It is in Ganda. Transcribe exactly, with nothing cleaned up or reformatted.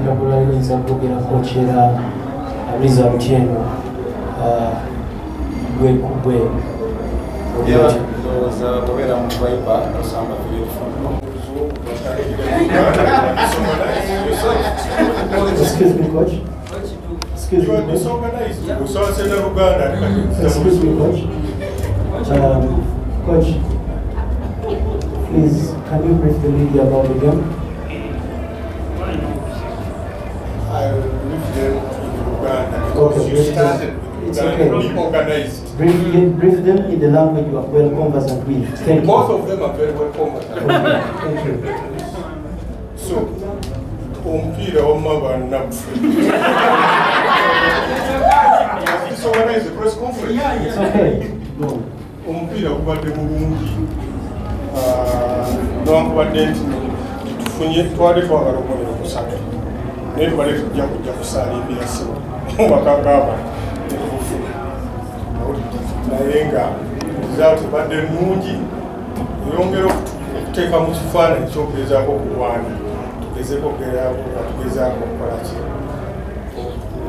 tabula yinza kwogera kokyera result eno gwe ku gwe ndowooza tobeera mu viber osamba telefoni. Excuse me, coach. Excuse me, coach. Excuse me, coach. Um, coach, please, can you brief the media about the game? I will brief them in Uganda because Okay, you brief them. started It's Uganda okay. to be organized. Brief, brief them in the language you are well conversant with. Thank you. Both of them are very well conversant. Thank you. So, omupiira wamabana This organize a press conference. It's okay. Go. Omupiira gubadde bulungi. Newankubadde nti tufunye twali twagala omuliro kusatu. Naye tubale tujja kujja kusaalimbira ssimu mubaka g'abantu ne tubufuna. Naye nga result ebadde nnungi eyongera okuteeka mu kifaananyi ky'okugezaako okulwana. Tugezeeko okugezaako okukola ki